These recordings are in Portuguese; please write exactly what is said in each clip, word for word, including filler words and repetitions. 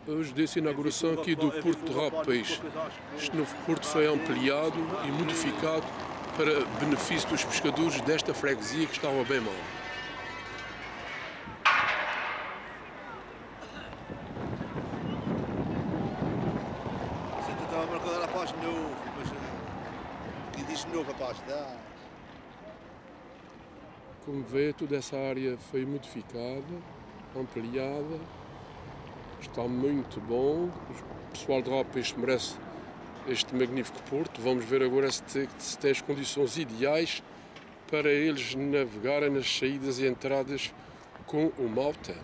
Hoje, dessa inauguração aqui do Porto de Rabo Peixe. Este novo porto foi ampliado e modificado para benefício dos pescadores desta freguesia que estava bem mal. Você estava a marcar a página novo, mas aqui diz novo a página. Como vê, toda essa área foi modificada, ampliada. Está muito bom, o pessoal de Rabo Peixe merece este magnífico porto. Vamos ver agora se tem, se tem as condições ideais para eles navegarem nas saídas e entradas com o mau tempo.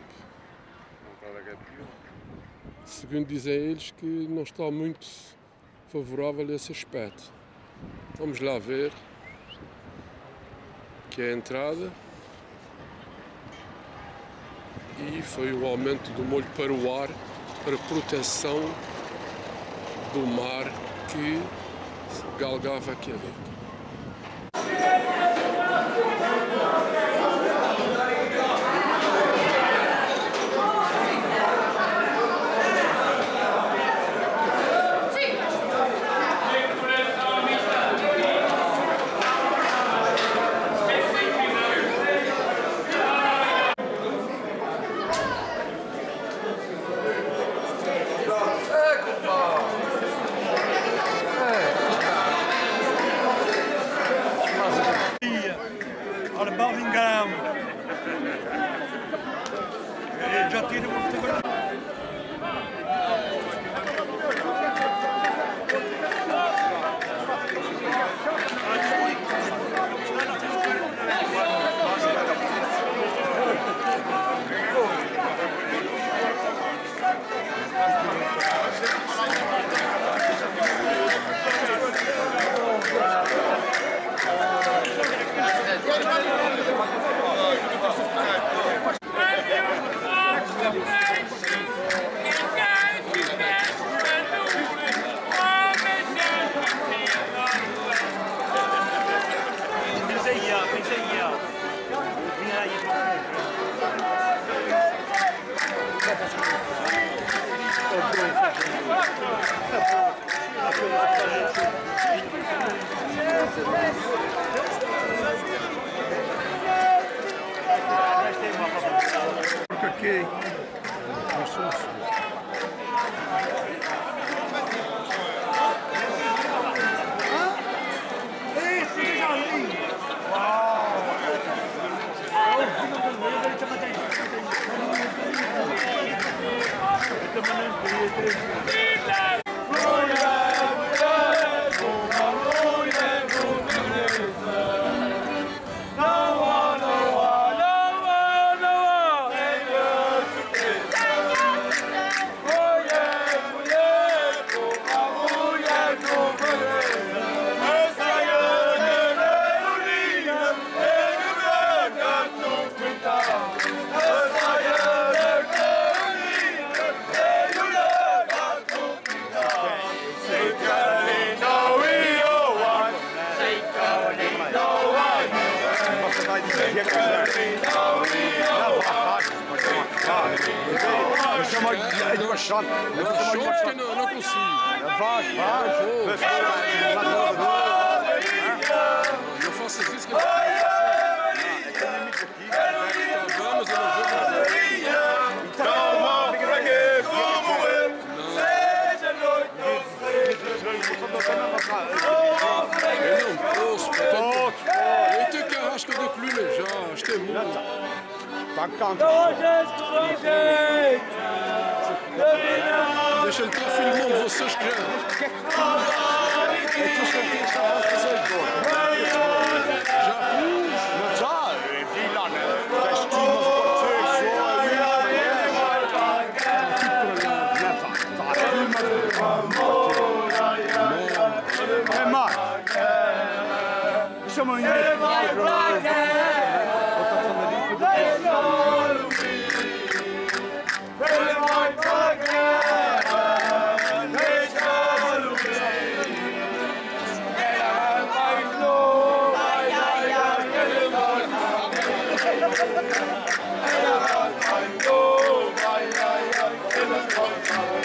Segundo dizem eles que não está muito favorável a esse aspecto. Vamos lá ver que é a entrada. E foi o aumento do molho para o ar, para proteção do mar que galgava aqui a boca. Olha, balde em grama. Já tira uma fotografia. Ok. Não, que não, não consigo. Vai, vai. Eu faço isso que eu faço. Vamos, eu não vou. Eu não posso, portanto. Eu tenho que arrascar de clube já, isto é muito. Deixa-me estar filmando vocês que já. Já pus? Não já, vi lá, né? Festinhas, é mais. Chama aí. Go,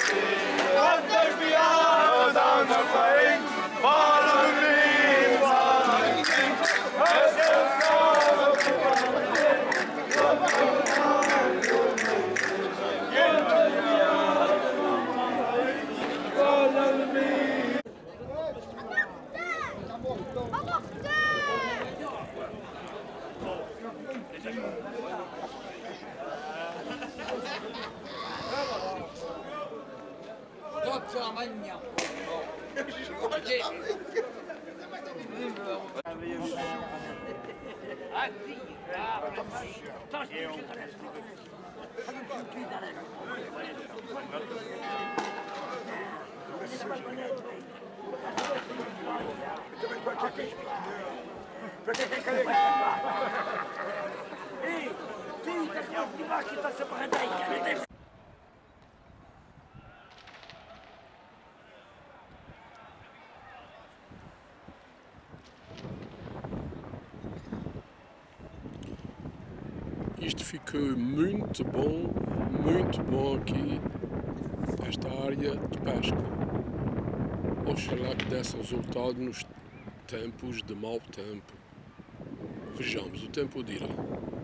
Isto ficou muito bom, muito bom aqui, esta área de pesca. Oxalá que desse resultado nos tempos de mau tempo. Vejamos, o tempo dirá.